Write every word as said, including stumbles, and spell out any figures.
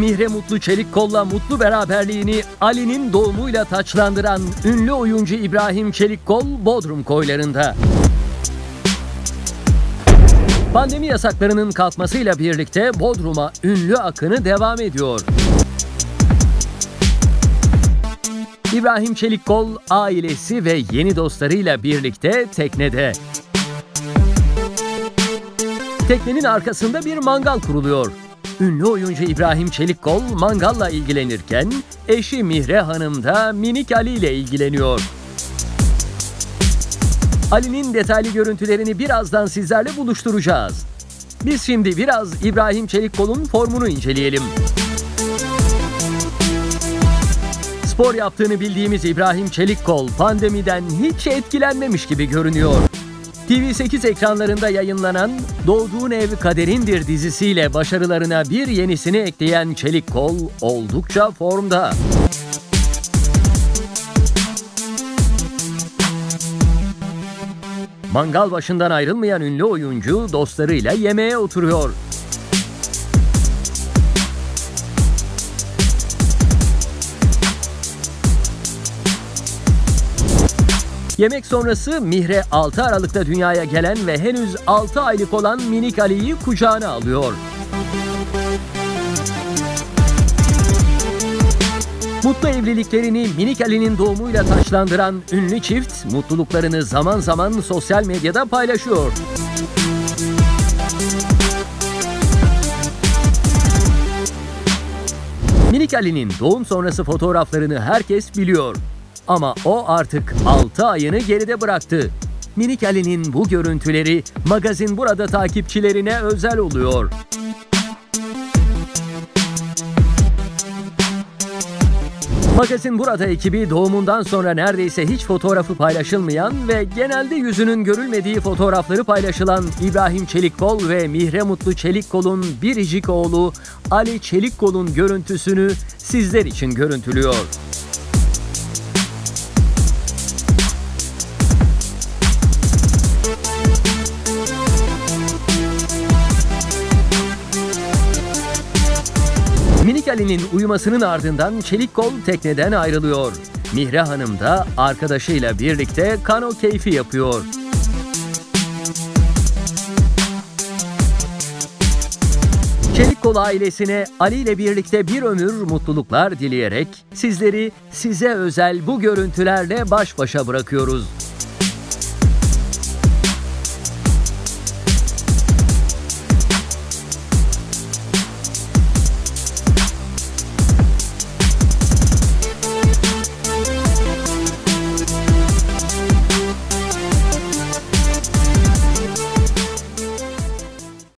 Mihre Mutlu Çelikkol'la mutlu beraberliğini Ali'nin doğumuyla taçlandıran ünlü oyuncu İbrahim Çelikkol Bodrum koylarında. Pandemi yasaklarının kalkmasıyla birlikte Bodrum'a ünlü akını devam ediyor. İbrahim Çelikkol ailesi ve yeni dostlarıyla birlikte teknede. Teknenin arkasında bir mangal kuruluyor. Ünlü oyuncu İbrahim Çelikkol mangalla ilgilenirken eşi Mihre Hanım da minik Ali ile ilgileniyor. Ali'nin detaylı görüntülerini birazdan sizlerle buluşturacağız. Biz şimdi biraz İbrahim Çelikkol'un formunu inceleyelim. Spor yaptığını bildiğimiz İbrahim Çelikkol pandemiden hiç etkilenmemiş gibi görünüyor. T V sekiz ekranlarında yayınlanan Doğduğun Ev Kaderindir dizisiyle başarılarına bir yenisini ekleyen Çelikkol oldukça formda. Mangal başından ayrılmayan ünlü oyuncu dostlarıyla yemeğe oturuyor. Yemek sonrası Mihre altı Aralık'ta dünyaya gelen ve henüz altı aylık olan minik Ali'yi kucağına alıyor. Mutlu evliliklerini minik Ali'nin doğumuyla taçlandıran ünlü çift mutluluklarını zaman zaman sosyal medyada paylaşıyor. Minik Ali'nin doğum sonrası fotoğraflarını herkes biliyor. Ama o artık altı ayını geride bıraktı. Minik Ali'nin bu görüntüleri Magazin Burada takipçilerine özel oluyor. Magazin Burada ekibi doğumundan sonra neredeyse hiç fotoğrafı paylaşılmayan ve genelde yüzünün görülmediği fotoğrafları paylaşılan İbrahim Çelikkol ve Mihre Mutlu Çelikkol'un biricik oğlu Ali Çelikkol'un görüntüsünü sizler için görüntülüyor. Minik Ali'nin uyumasının ardından Çelikkol tekneden ayrılıyor. Mihre Hanım da arkadaşıyla birlikte kano keyfi yapıyor. Çelikkol ailesine Ali ile birlikte bir ömür mutluluklar dileyerek sizleri size özel bu görüntülerle baş başa bırakıyoruz.